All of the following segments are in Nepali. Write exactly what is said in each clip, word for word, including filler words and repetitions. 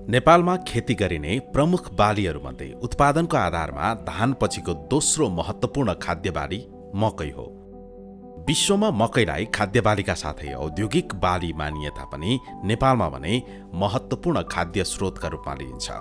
नेपालमा खेती गरिने प्रमुख बालीहरूमध्ये उत्पादनको आधारमा धान पछिको दोस्रो महत्त्वपूर्ण खाद्य बाली मकै हो। विश्वमा मकैलाई खाद्य बालीका साथै औद्योगिक बाली मानिए तापनि नेपालमा भने महत्त्वपूर्ण खाद्य स्रोतका रूपमा लिइन्छ।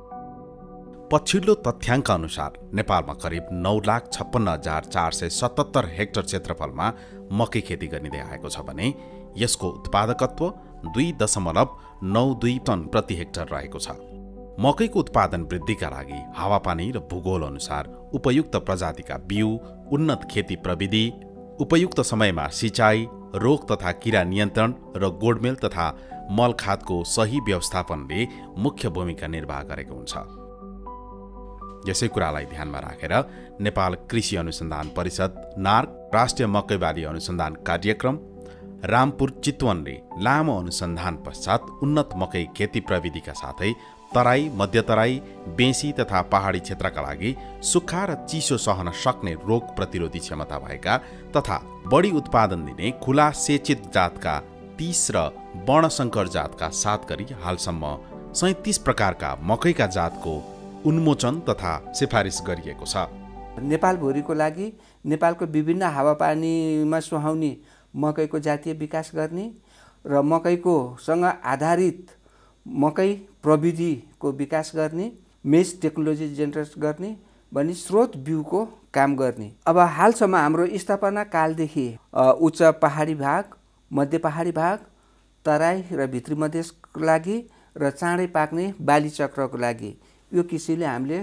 पछिल्लो तथ्याङ्क अनुसार नेपालमा करिब नौ लाख छप्पन्न हजार चार सय सतहत्तर हेक्टर क्षेत्रफलमा मकै खेती गरिँदै आएको छ भने यसको उत्पादकत्व दुई दशमलव नौ दुई टन प्रति हेक्टर रहेको छ। मकैको उत्पादन वृद्धिका लागि हावापानी र भूगोल अनुसार उपयुक्त प्रजातिका बिउ, उन्नत खेती प्रविधि, उपयुक्त समयमा सिँचाइ, रोग तथा किरा नियन्त्रण र गोडमेल तथा मल खादको सही व्यवस्थापनले मुख्य भूमिका निर्वाह गरेको हुन्छ। यसै कुरालाई ध्यानमा राखेर नेपाल कृषि अनुसन्धान परिषद, नार्क, राष्ट्रिय मकै बाली अनुसन्धान कार्यक्रम, रामपुर चितवनले लामो अनुसन्धान पश्चात उन्नत मकै खेती प्रविधिका साथै तराई, मध्यतराई, बेँसी तथा पहाडी क्षेत्रका लागि सुक्खा र चिसो सहन सक्ने रोग प्रतिरोधी क्षमता भएका तथा बढी उत्पादन दिने खुला सेचित जातका तीस र वर्णशंकर जातका सात गरी हालसम्म सैंतीस प्रकारका मकैका जातको उन्मोचन तथा सिफारिस गरिएको छ। नेपालभरिको लागि नेपालको विभिन्न हावापानीमा सुहाउने मकैको जातीय विकास गर्ने र मकैको सँग आधारित मकै प्रविधिको विकास गर्ने, मेज टेक्नोलोजी जेनेरेट गर्ने भनी स्रोत बिउको काम गर्ने। अब हालसम्म हाम्रो स्थापना कालदेखि उच्च पहाडी भाग, मध्य पहाडी भाग, तराई र भित्री मधेसको लागि र चाँडै पाक्ने बाली चक्रको लागि यो किसिमले हामीले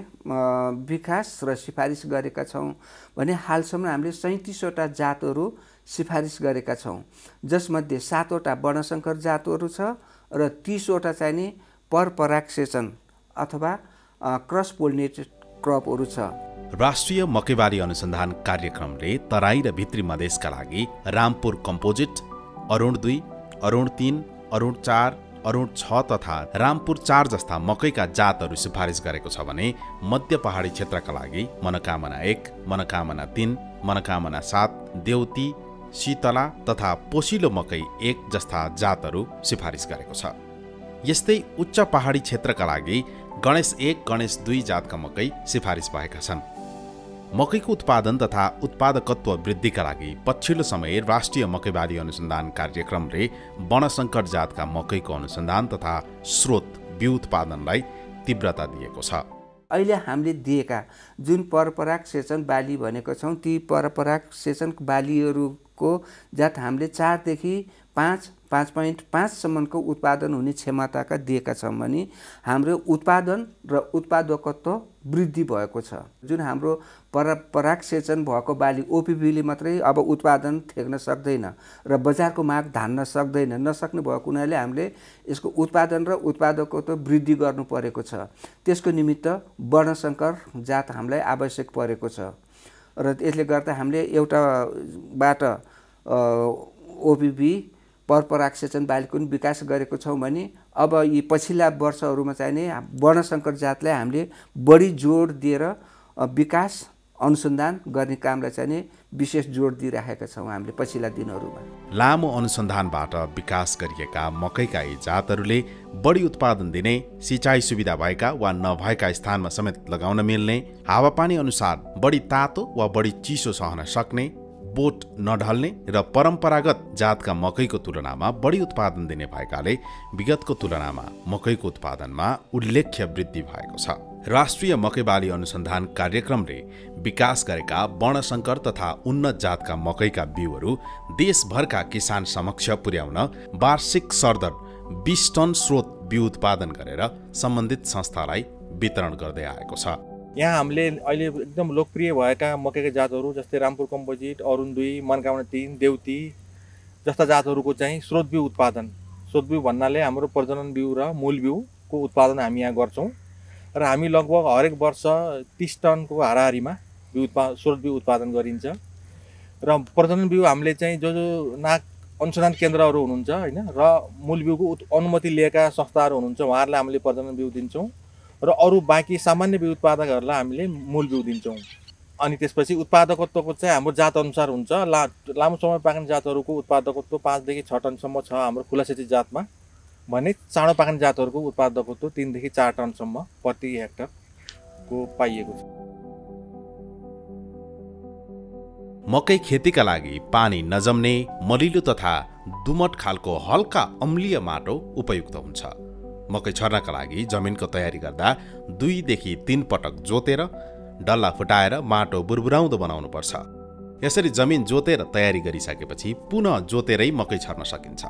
विकास र सिफारिस गरेका छौँ भने हालसम्म हामीले सैँतिसवटा जातहरू सिफारिस गरेका छौँ, जसमध्ये सातवटा वर्णशंकर जातहरू छ र तीसवटा चाहिँ नि परपरागसेचन अथवा क्रस पोलिनेटेड क्रपहरू छ। राष्ट्रिय मकैबाली अनुसन्धान कार्यक्रमले तराई र भित्री मधेसका लागि रामपुर कम्पोजिट, अरुण दुई, अरुण तीन, अरुण चार, अरुण छ तथा रामपुर चार जस्ता मकैका जातहरू सिफारिस गरेको छ भने मध्य पहाडी क्षेत्रका लागि मनोकामना एक, मनोकामना तीन, मनोकामना सात, देउती, शीतला तथा पोसिलो मकै एक जस्ता जातहरू सिफारिस गरेको छ। यस्तै उच्च पहाडी क्षेत्रका लागि गणेश एक, गणेश दुई जातका मकै सिफारिस भएका छन्। मकैको उत्पादन तथा उत्पादकत्व वृद्धिका लागि पछिल्लो समय राष्ट्रिय मकैबाली अनुसन्धान कार्यक्रमले वर्णशंकर जातका मकैको अनुसन्धान तथा स्रोत बिउ उत्पादनलाई तीव्रता दिएको छ। अहिले हामीले दिएका जुन परपराग सेचन बाली भनेको छौँ ती परपराग सेचन बालीहरूको जात हामीले चारदेखि पाँच पाँच पोइन्ट पाँचसम्मको उत्पादन हुने क्षमताका दिएका छौँ भने हाम्रो उत्पादन र उत्पादकत्व वृद्धि भएको छ। जुन हाम्रो परपराग सेचन भएको बाली ओपिबीले मात्रै अब उत्पादन थेक्न सक्दैन र बजारको माग धान्न सक्दैन, नसक्ने भएको हुनाले हामीले यसको उत्पादन र उत्पादकत्व वृद्धि गर्नु परेको छ। त्यसको निमित्त वर्णशंकर जात हामीलाई आवश्यक परेको छ र यसले गर्दा हामीले एउटाबाट ओपिबी परपराग सेचन बालीको पनि विकास गरेको छौँ भने अब यी पछिल्ला वर्षहरूमा चाहिँ नि वर्णशंकर जातलाई हामीले बढी जोड दिएर विकास अनुसन्धान गर्ने कामलाई चाहिँ नि विशेष जोड दिइराखेका छौँ हामीले पछिल्ला दिनहरूमा। लामो अनुसन्धानबाट विकास गरिएका मकैका यी जातहरूले बढी उत्पादन दिने, सिँचाइ सुविधा भएका वा नभएका स्थानमा समेत लगाउन मिल्ने, हावापानी अनुसार बढी तातो वा बढी चिसो सहन सक्ने, बोट नढल्ने र परम्परागत जातका मकैको तुलनामा बढी उत्पादन दिने भएकाले विगतको तुलनामा मकैको उत्पादनमा उल्लेख्य वृद्धि भएको छ। राष्ट्रिय मकैबाली अनुसन्धान कार्यक्रमले विकास गरेका वर्णशंकर तथा उन्नत जातका मकैका बिउहरू देशभरका किसान समक्ष पुर्याउन वार्षिक सरदर बीस टन स्रोत बिउ उत्पादन गरेर सम्बन्धित संस्थालाई वितरण गर्दै आएको छ। यहाँ हामीले अहिले एकदम लोकप्रिय भएका मकैका जातहरू जस्तै रामपुर कम्पोजिट, अरुण दुई, मनोकामना तीन, देउती जस्ता जातहरूको चाहिँ स्रोत बिउ उत्पादन, स्रोत बिउ भन्नाले हाम्रो प्रजनन बिउ र मूल बिउको उत्पादन हामी यहाँ गर्छौँ र हामी लगभग हरेक वर्ष तीस टनको हाराहारीमा बिउ उत्पा स्रोत बिउ उत्पादन गरिन्छ र प्रजनन बिउ हामीले चाहिँ जो जो नाक अनुसन्धान केन्द्रहरू हुनुहुन्छ होइन र मूल बिउको अनुमति लिएका संस्थाहरू हुनुहुन्छ उहाँहरूलाई हामीले प्रजनन बिउ दिन्छौँ र अरू बाँकी सामान्य बिउ उत्पादकहरूलाई हामीले मूल बिउ दिन्छौँ। अनि त्यसपछि उत्पादकत्वको चाहिँ हाम्रो जात अनुसार हुन्छ। ला लामो समय पाक्ने जातहरूको उत्पादकत्व पाँचदेखि छ टनसम्म छ हाम्रो खुला सेची जातमा। भने चाँडो पाक्ने जातहरूको उत्पादकत्व तीनदेखि चार टनसम्म प्रति हेक्टरको पाइएको छ। मकै खेतीका लागि पानी नजम्ने मलिलो तथा दुमट खालको हल्का अम्लीय माटो उपयुक्त हुन्छ। मकै छर्नका लागि जमिनको तयारी गर्दा दुईदेखि तीन पटक जोतेर डल्ला फुटाएर माटो बुरबुराउँदो बनाउनुपर्छ। यसरी जमिन जोतेर तयारी गरिसकेपछि पुनः जोतेरै मकै छर्न सकिन्छ।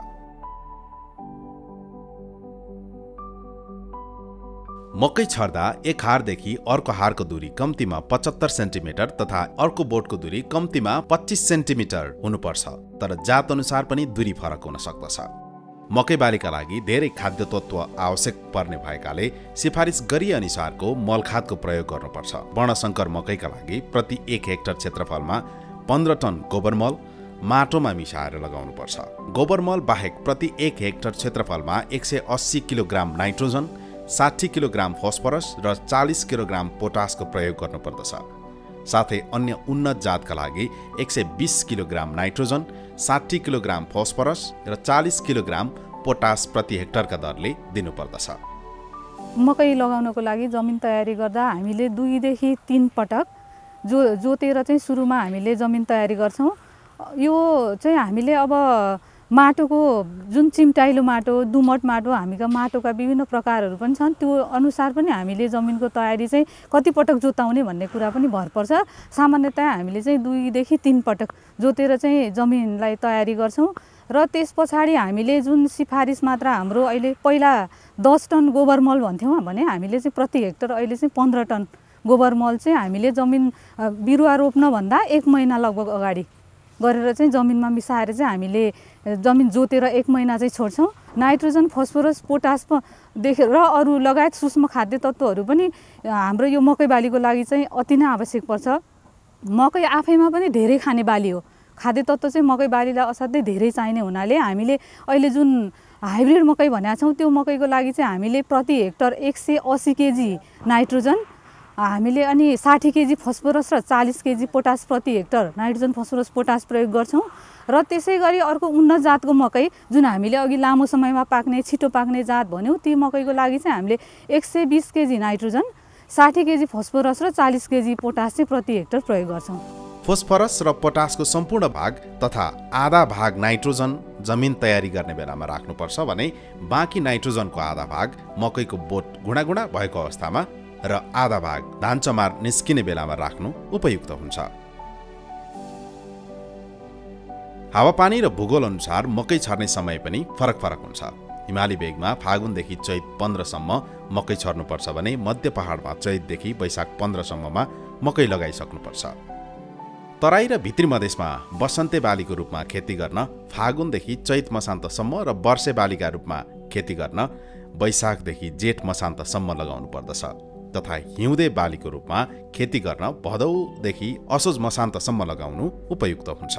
मकै छर्दा एक हारदेखि अर्को हारको दूरी कम्तीमा पचहत्तर सेन्टिमिटर तथा अर्को बोटको दूरी कम्तीमा पच्चीस सेन्टिमिटर हुनुपर्छ, तर जात अनुसार पनि दूरी फरक हुन सक्दछ। मकै बालीका लागि धेरै खाद्य तत्त्व आवश्यक पर्ने भएकाले सिफारिस गरिए अनुसारको मलखादको प्रयोग गर्नुपर्छ। वर्णशंकर मकैका लागि प्रति एक हेक्टर क्षेत्रफलमा पन्ध्र टन गोबर मल माटोमा मिसाएर लगाउनुपर्छ। गोबर मल बाहेक प्रति एक हेक्टर क्षेत्रफलमा एक सय अस्सी किलोग्राम नाइट्रोजन, साठी किलोग्राम फस्फरस र चालीस किलोग्राम पोटासको प्रयोग गर्नुपर्दछ। साथै अन्य उन्नत जातका लागि एक सय बीस किलोग्राम नाइट्रोजन, साठी किलोग्राम फस्फरस र चालीस किलोग्राम पोटास प्रति हेक्टरका दरले दिनुपर्दछ। मकै लगाउनको लागि जमिन तयारी गर्दा हामीले दुईदेखि तीन पटक जो जोतेर चाहिँ सुरुमा हामीले जमिन तयारी गर्छौँ। यो चाहिँ हामीले अब माटोको जुन चिम्टाइलो माटो, दुमट माटो, हामीका माटोका विभिन्न प्रकारहरू पनि छन्, त्यो अनुसार पनि हामीले जमिनको तयारी चाहिँ कति पटक जोताउने भन्ने कुरा पनि भर पर्छ। सामान्यतया हामीले चाहिँ दुईदेखि तीन पटक जोतेर चाहिँ जमिनलाई तयारी गर्छौँ र त्यस पछाडि हामीले जुन सिफारिस मात्रा हाम्रो अहिले पहिला दस टन गोबर मल भन्थ्यौँ भने हामीले चाहिँ प्रति हेक्टर अहिले चाहिँ पन्ध्र टन गोबर मल चाहिँ हामीले जमिन बिरुवा रोप्नभन्दा एक महिना लगभग अगाडि गरेर चाहिँ जमिनमा मिसाएर चाहिँ हामीले जमिन जोतेर एक महिना चाहिँ छोड्छौँ। नाइट्रोजन, फस्फोरस, पोटास देखि र अरू लगायत सूक्ष्म खाद्य तत्त्वहरू पनि हाम्रो यो मकै बालीको लागि चाहिँ अति नै आवश्यक पर्छ। मकै आफैमा पनि धेरै खाने बाली हो। खाद्य तत्त्व चाहिँ मकै बालीलाई असाध्यै धेरै चाहिने हुनाले हामीले अहिले जुन हाइब्रिड मकै भनेका छौँ त्यो मकैको लागि चाहिँ हामीले प्रति हेक्टर एक सय अस्सी केजी नाइट्रोजन हामीले अनि साठी केजी फस्फोरस र चालीस केजी पोटास प्रति हेक्टर नाइट्रोजन, फस्फोरस, पोटास प्रयोग गर्छौँ। र त्यसै गरी अर्को उन्नत जातको मकै जुन हामीले अघि लामो समयमा पाक्ने छिटो पाक्ने जात भन्यौँ, ती मकैको लागि चाहिँ हामीले एक सय बिस केजी नाइट्रोजन, साठी केजी फस्फोरस र चालीस केजी पोटास चाहिँ प्रति हेक्टर प्रयोग गर्छौँ। फस्फरस र पोटासको सम्पूर्ण भाग तथा आधा भाग नाइट्रोजन जमिन तयारी गर्ने बेलामा राख्नुपर्छ भने बाँकी नाइट्रोजनको आधा भाग मकैको बोट गुणागुणा भएको अवस्थामा र आधा भाग धान चमार निस्किने बेलामा राख्नु उपयुक्त हुन्छ। हावापानी र भूगोल अनुसार मकै छर्ने समय पनि फरक फरक हुन्छ। हिमाली भेगमा फागुनदेखि चैत पन्ध्रसम्म मकै छर्नुपर्छ भने मध्य पहाडमा चैतदेखि वैशाख पन्ध्रसम्ममा मकै लगाइसक्नुपर्छ। तराई र भित्री मधेसमा बसन्ते बालीको रूपमा खेती गर्न फागुनदेखि चैत मसान्तसम्म र वर्षे बालीका रूपमा खेती गर्न वैशाखदेखि जेठ मसान्तसम्म लगाउनु पर्दछ तथा हिउँदे बालीको रूपमा खेती गर्न भदौदेखि असोज मसान्तसम्म लगाउनु उपयुक्त हुन्छ।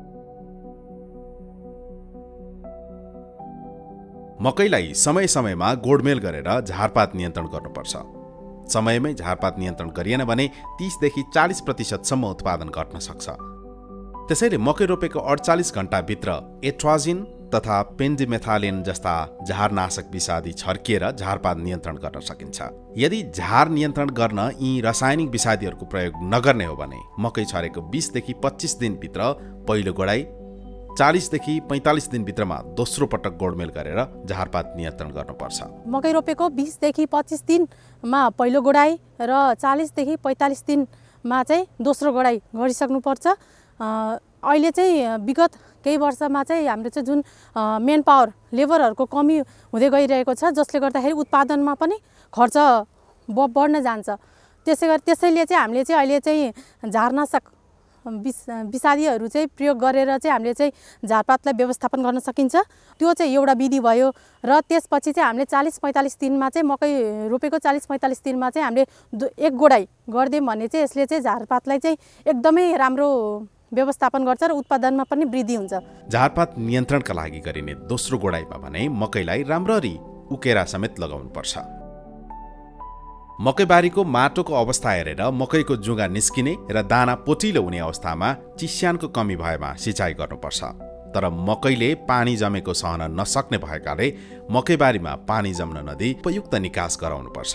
मकैलाई समय समयमा गोडमेल गरेर झारपात नियन्त्रण गर्नुपर्छ। समयमै झारपात नियन्त्रण गरिएन भने तीसदेखि चालीस प्रतिशतसम्म उत्पादन घट्न सक्छ। त्यसैले मकै रोपेको अडचालिस घण्टाभित्र एट्राजिन तथा पेन्डिमेथालिन जस्ता झारनाशक विषादी छर्किएर झारपात नियन्त्रण गर्न सकिन्छ। यदि झार नियन्त्रण गर्न यी रासायनिक विषादीहरूको प्रयोग नगर्ने हो भने मकै छरेको बीसदेखि पच्चीस दिनभित्र पहिलो गोडाई, चालीसदेखि पैँतालिस दिनभित्रमा दोस्रो पटक गोडमेल गरेर झारपात नियन्त्रण गर्नुपर्छ। मकै रोपेको बीसदेखि पच्चीस दिनमा पहिलो गोडाई र चालीसदेखि पैँतालिस दिनमा चाहिँ दोस्रो गोडाई गरिसक्नुपर्छ। अहिले चाहिँ विगत केही वर्षमा चाहिँ हाम्रो चाहिँ जुन मेन पावर लेबरहरूको कमी हुँदै गइरहेको छ, जसले गर्दाखेरि उत्पादनमा पनि खर्च बढ्न जान्छ। त्यसै गरी त्यसैले चाहिँ हामीले चाहिँ अहिले चाहिँ झारनाशक विष विषादीहरू चाहिँ प्रयोग गरेर चाहिँ हामीले चाहिँ झारपातलाई व्यवस्थापन गर्न सकिन्छ। त्यो चाहिँ एउटा विधि भयो र त्यसपछि चाहिँ हामीले चालीस पैँतालिस दिनमा चाहिँ मकै रोपेको चालीस पैँतालिस दिनमा चाहिँ हामीले एक गोडाई गरिदियौँ भने चाहिँ यसले चाहिँ झारपातलाई चाहिँ एकदमै राम्रो व्यवस्थापन गर्छ र उत्पादनमा पनि वृद्धि हुन्छ। झारपात नियन्त्रणका लागि गरिने दोस्रो गोडाइमा भने मकैलाई राम्ररी उकेरा समेत लगाउनुपर्छ। मकैबारीको माटोको अवस्था हेरेर मकैको जुगा निस्किने र दाना पोटिलो हुने अवस्थामा चिस्यानको कमी भएमा सिँचाइ गर्नुपर्छ। तर मकैले पानी जमेको सहन नसक्ने भएकाले मकैबारीमा पानी जम्न नदिई उपयुक्त निकास गराउनुपर्छ।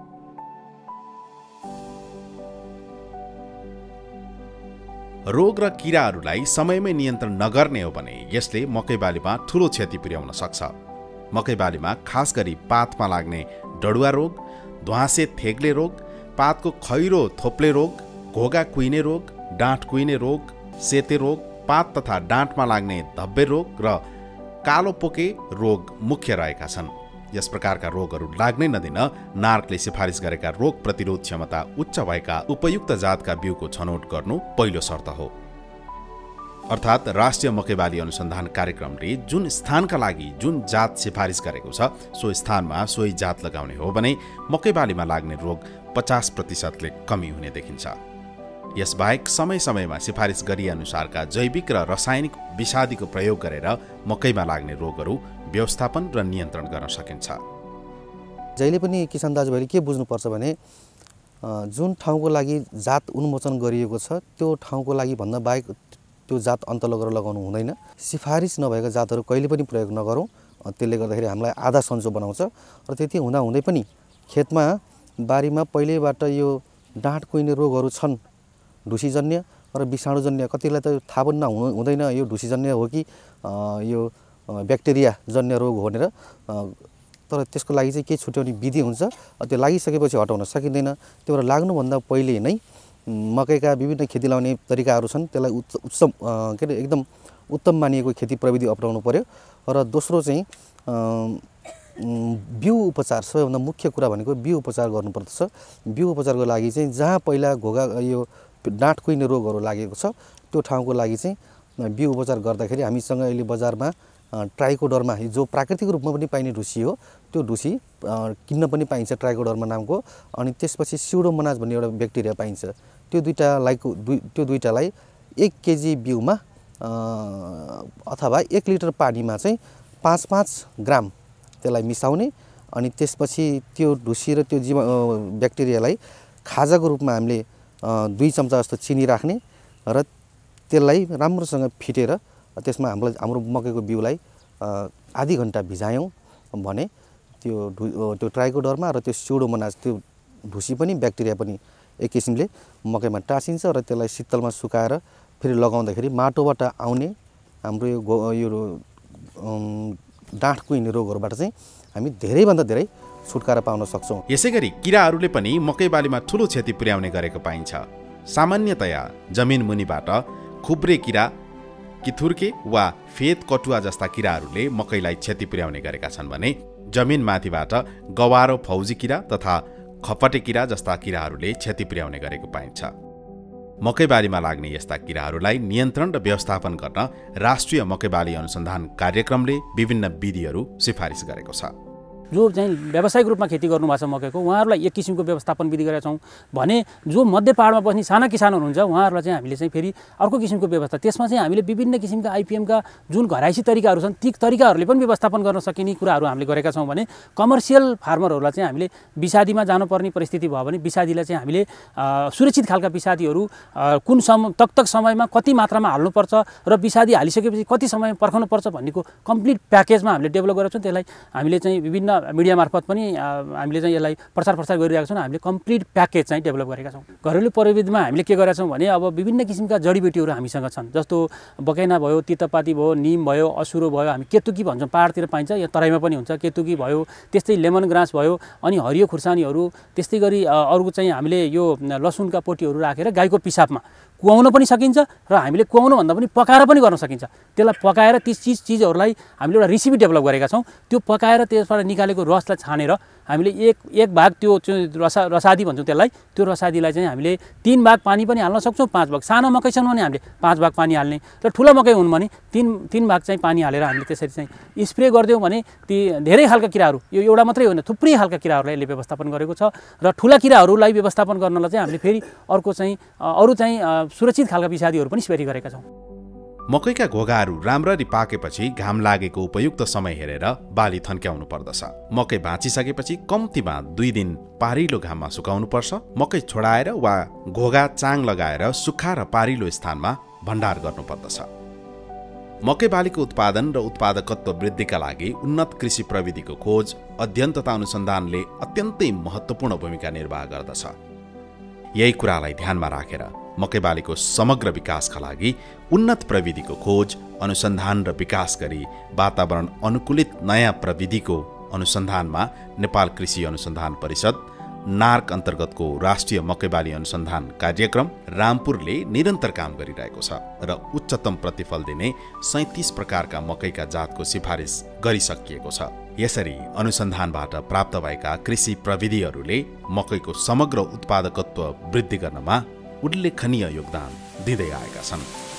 रोग र किराहरूलाई समयमै नियन्त्रण नगर्ने हो भने यसले मकैबालीमा ठूलो क्षति पुर्याउन सक्छ। मकैबालीमा खास गरी पातमा लाग्ने डडुवा रोग, ध्वाँसे थेग्ले रोग, पातको खैरो थोप्ले रोग, घोगा कुहिने रोग, डाँठ कुहिने रोग, सेते रोग, पात तथा डाँठमा लाग्ने धब्बे रोग र कालो पोके रोग मुख्य रहेका छन्। यस प्रकारका रोगहरू लाग्नै नदिन नार्कले सिफारिस गरेका रोग प्रतिरोध क्षमता उच्च भएका उपयुक्त जातका बिउको छनौट गर्नु पहिलो शर्त हो। अर्थात् राष्ट्रिय मकैबाली अनुसन्धान कार्यक्रमले जुन स्थानका लागि जुन जात सिफारिस गरेको छ सो स्थानमा सोही जात लगाउने हो भने मकैबालीमा लाग्ने रोग पचास प्रतिशतले कमी हुने देखिन्छ। यसबाहेक समय समयमा सिफारिस गरिए अनुसारका जैविक र रासायनिक विषादीको प्रयोग गरेर मकैमा लाग्ने रोगहरू व्यवस्थापन र नियन्त्रण गर्न सकिन्छ। जहिले पनि किसान दाजुभाइले के बुझ्नुपर्छ भने जुन ठाउँको लागि जात उन्मोचन गरिएको छ त्यो ठाउँको लागि भन्दा बाहेक त्यो जात अन्त लगेर लगाउनु हुँदैन। सिफारिस नभएका जातहरू कहिले पनि प्रयोग नगरौँ, त्यसले गर्दाखेरि हामीलाई आधा सन्चो बनाउँछ। र त्यति हुँदा हुँदै पनि खेतमा बारीमा पहिल्यैबाट यो डाँठ कुहिने रोगहरू छन्, ढुसीजन्य र विषाणुजन्य, कतिलाई त थाहा पनि नहुनु हुँदैन यो ढुसीजन्य हो कि यो ब्याक्टेरिया जन्य रोग हो भनेर। तर त्यसको लागि चाहिँ केही छुट्याउने विधि हुन्छ, त्यो लागिसकेपछि हटाउन सकिँदैन। त्यो भएर लाग्नुभन्दा पहिले नै मकैका विभिन्न खेती लाउने तरिकाहरू छन्, त्यसलाई उच्च उत्तम के अरे एकदम उत्तम मानिएको खेती प्रविधि अपनाउनु पर्यो। र दोस्रो चाहिँ बिउ उपचार, सबैभन्दा मुख्य कुरा भनेको बिउ उपचार गर्नुपर्दछ। बिउ उपचारको लागि चाहिँ जहाँ पहिला घोगा यो डाँठ कुहिने रोगहरू लागेको छ त्यो ठाउँको लागि चाहिँ बिउ उपचार गर्दाखेरि हामीसँग अहिले बजारमा ट्राइकोडर्मा जो प्राकृतिक रूपमा पनि पाइने ढुसी हो त्यो ढुसी किन्न पनि पाइन्छ ट्राइकोडर्मा नामको। अनि त्यसपछि स्युडोमोनास भन्ने एउटा ब्याक्टेरिया पाइन्छ। त्यो दुईटालाई दुई त्यो दुईटालाई एक केजी बिउमा अथवा एक लिटर पानीमा चाहिँ पाँच पाँच ग्राम त्यसलाई मिसाउने अनि त्यसपछि त्यो ढुसी र त्यो जीव ब्याक्टेरियालाई खाजाको रूपमा हामीले दुई चम्चा जस्तो चिनी राख्ने र त्यसलाई राम्रोसँग फिटेर त्यसमा हाम्रो हाम्रो मकैको बिउलाई आधी घन्टा भिजायौँ भने त्यो त्यो ट्राइकोडर्मा र त्यो स्युडोमोनास त्यो ढुसी पनि ब्याक्टेरिया पनि एक किसिमले मकैमा टाँसिन्छ र त्यसलाई शीतलमा सुकाएर फेरि लगाउँदाखेरि माटोबाट आउने हाम्रो यो यो डाँठ कुहिने रोगहरूबाट चाहिँ हामी धेरैभन्दा धेरै छुटकारा पाउन सक्छौँ। यसैगरी किराहरूले पनि मकैबालीमा ठूलो क्षति पुर्याउने गरेको पाइन्छ। सामान्यतया जमिन मुनिबाट खुब्रे किरा, किथुर्के वा फेद कटुवा जस्ता किराहरूले मकैलाई क्षति पुर्याउने गरेका छन् भने जमिन माथिबाट गवारो फौजी किरा तथा खपटे किरा जस्ता किराहरूले क्षति पुर्याउने गरेको पाइन्छ। मकैबारीमा लाग्ने यस्ता किराहरूलाई नियन्त्रण र व्यवस्थापन गर्न राष्ट्रिय मकैबाली अनुसन्धान कार्यक्रमले विभिन्न विधिहरू सिफारिस गरेको छ। जो चाहिँ व्यावसायिक रूपमा खेती गर्नुभएको छ मकैको उहाँहरूलाई एक किसिमको व्यवस्थापन विधि गरेका छौँ भने जो मध्य पहाडमा बस्ने साना किसानहरू हुन्छ उहाँहरूलाई चाहिँ हामीले चाहिँ फेरि अर्को किसिमको व्यवस्था, त्यसमा चाहिँ हामीले विभिन्न किसिमका आइपिएमका जुन घराइसी तरिकाहरू छन् ती तरिकाहरूले पनि व्यवस्थापन गर्न सकिने कुराहरू हामीले गरेका छौँ भने कमर्सियल फार्मरहरूलाई चाहिँ हामीले विषादीमा जानुपर्ने परिस्थिति भयो भने विषादीलाई चाहिँ हामीले सुरक्षित खालका विषादीहरू कुन सम तक तक समयमा कति मात्रामा हाल्नुपर्छ र विषादी हालिसकेपछि कति समय पर्खाउनुपर्छ भन्नेको कम्प्लिट प्याकेजमा हामीले डेभलप गरेका छौँ। त्यसलाई हामीले चाहिँ विभिन्न मिडिया मार्फत पनि हामीले चाहिँ यसलाई प्रचार प्रसार गरिरहेका छौँ। हामीले कम्प्लिट प्याकेज चाहिँ डेभलप गरेका छौँ। घरेलु प्रविधिमा हामीले के गरेका छौँ भने अब विभिन्न किसिमका जडीबुटीहरू हामीसँग छन्, जस्तो बकैना भयो, तितेपाती भयो, निम भयो, असुरो भयो, हामी केतुकी भन्छौँ, पहाडतिर पाइन्छ, यहाँ तराईमा पनि हुन्छ, केतुकी भयो, त्यस्तै लेमन ग्रास भयो, अनि हरियो खुर्सानीहरू, त्यस्तै गरी अरू चाहिँ हामीले यो लसुनका पोटीहरू राखेर गाईको पिसाबमा कुहाउन पनि सकिन्छ र हामीले कुहाउनु भन्दा पनि पकाएर पनि गर्न सकिन्छ। त्यसलाई पकाएर ती चिज चिजहरूलाई हामीले एउटा रेसिपी डेभलप गरेका छौँ। त्यो पकाएर त्यसबाट निकालेको रसलाई छानेर हामीले एक एक भाग त्यो रसा रसादी भन्छौँ त्यसलाई, त्यो रसादीलाई चाहिँ हामीले तीन भाग पानी पनि हाल्न सक्छौँ, पाँच भाग। सानो मकै छन् भने हामीले पाँच भाग पानी हाल्ने र ठुलो मकै हुन् भने तीन तीन भाग चाहिँ पानी हालेर हामीले त्यसरी चाहिँ स्प्रे गरिदियौँ भने ती धेरै खालका किराहरू, यो एउटा मात्रै होइन थुप्रै खालका किराहरूलाई यसले व्यवस्थापन गरेको छ। र ठुला किराहरूलाई व्यवस्थापन गर्नलाई चाहिँ हामीले फेरि अर्को चाहिँ अरू चाहिँ सुरक्षित खालका विषादीहरू पनि स्प्रे गरेका छौँ। मकैका घोगाहरू राम्ररी पाकेपछि घाम लागेको उपयुक्त समय हेरेर बाली थन्क्याउनु पर्दछ। मकै भाँचिसकेपछि कम्तीमा दुई दिन पारिलो घाममा सुकाउनु पर्छ। मकै छोडाएर वा घोगा चाङ लगाएर सुक्खा र पारिलो स्थानमा भण्डार गर्नुपर्दछ। मकै बालीको उत्पादन र उत्पादकत्व वृद्धिका लागि उन्नत कृषि प्रविधिको खोज, अध्ययन तथा अनुसन्धानले अत्यन्तै महत्त्वपूर्ण भूमिका निर्वाह गर्दछ। यही कुरालाई ध्यानमा राखेर मकै बालीको समग्र विकासका लागि उन्नत प्रविधिको खोज, अनुसन्धान र विकास गरी वातावरण अनुकूलित नयाँ प्रविधिको अनुसन्धानमा नेपाल कृषि अनुसन्धान परिषद नार्क अन्तर्गतको राष्ट्रिय मकै बाली अनुसन्धान कार्यक्रम रामपुरले निरन्तर काम गरिरहेको छ र उच्चतम प्रतिफल दिने सैँतिस प्रकारका मकैका जातको सिफारिस गरिसकिएको छ। यसरी अनुसन्धानबाट प्राप्त भएका कृषि प्रविधिहरूले मकैको समग्र उत्पादकत्व वृद्धि गर्नमा उल्लेखनीय योगदान दिँदै आएका छन्।